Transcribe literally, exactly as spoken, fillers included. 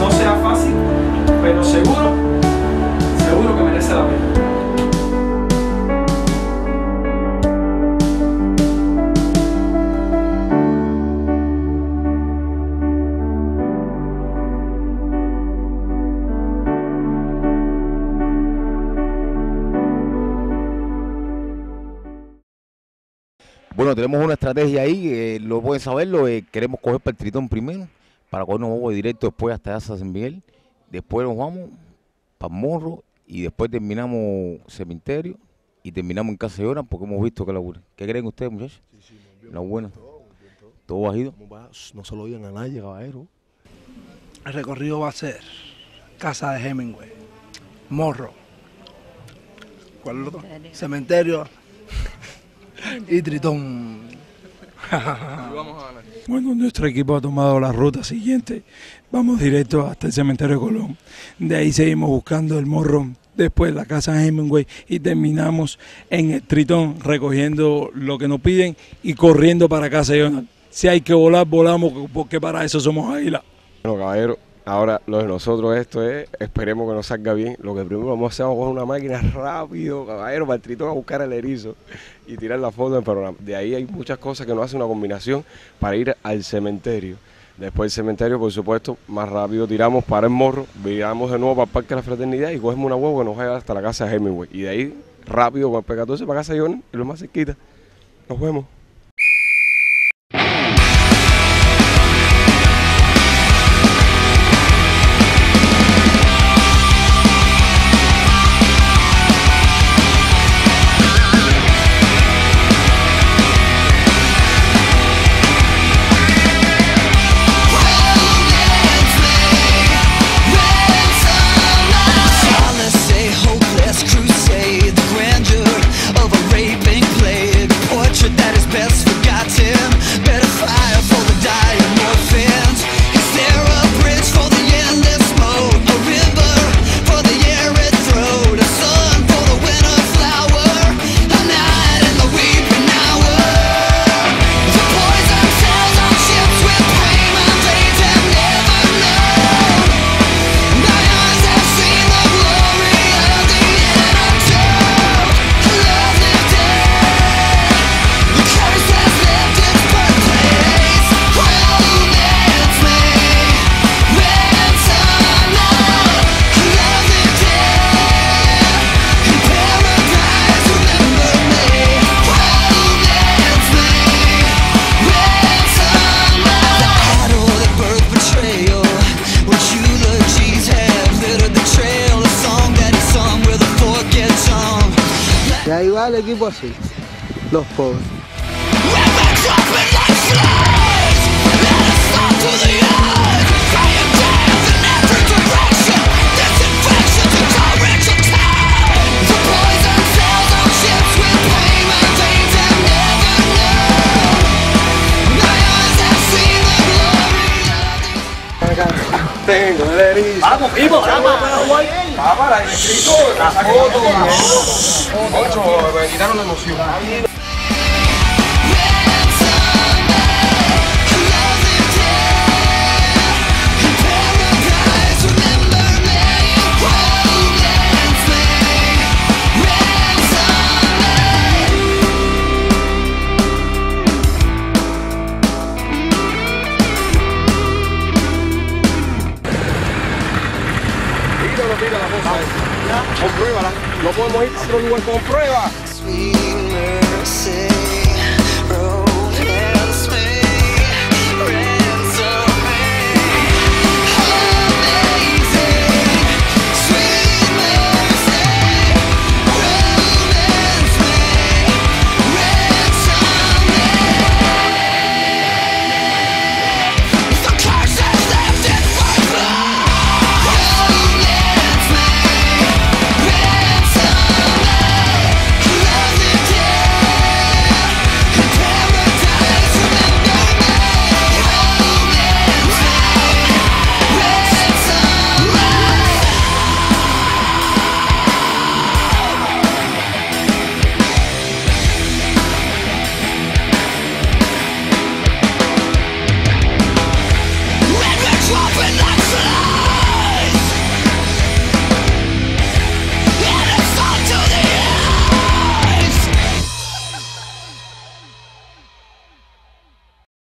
no sea fácil, pero seguro, seguro que merece la pena. Bueno, tenemos una estrategia ahí, eh, lo pueden saberlo, eh, queremos coger para el Tritón primero, para cogernos vamos directo después hasta allá San Miguel, después nos vamos para Morro y después terminamos Cementerio y terminamos en Casa de Lloran porque hemos visto que la buena. ¿Qué creen ustedes, muchachos? Sí, sí, muy bien. La buena. Todo, muy bien, todo. ¿Todo bajito? No se lo digan a nadie, caballero. El recorrido va a ser Casa de Hemingway, Morro, ¿cuál es el otro? Cementerio y Tritón. Bueno, nuestro equipo ha tomado la ruta siguiente. Vamos directo hasta el Cementerio de Colón. De ahí seguimos buscando el Morro, después la Casa de Hemingway y terminamos en el Tritón recogiendo lo que nos piden y corriendo para Casa de Lloran. Si hay que volar, volamos porque para eso somos águilas. Bueno, caballero, ahora lo de nosotros esto es, esperemos que nos salga bien. Lo que primero vamos a hacer, vamos a coger una máquina rápido, caballero, para el Tritón a buscar el erizo y tirar la foto del programa. De ahí hay muchas cosas que nos hacen una combinación para ir al cementerio. Después del cementerio, por supuesto, más rápido tiramos para el Morro, viramos de nuevo para el Parque de la Fraternidad y cogemos una huevo que nos lleva hasta la Casa de Hemingway. Y de ahí, rápido con el P catorce para Casa de Lloran y lo más cerquita. Nos vemos. Y ahí va el equipo así, los pobres. Tengo el erizo. Vamos, primo, vamos. Papá, la escrito, la foto, la foto. Ocho, me quitaron la emoción. Mira la cosa esa. Compruébala. No podemos ir a otro lugar con prueba.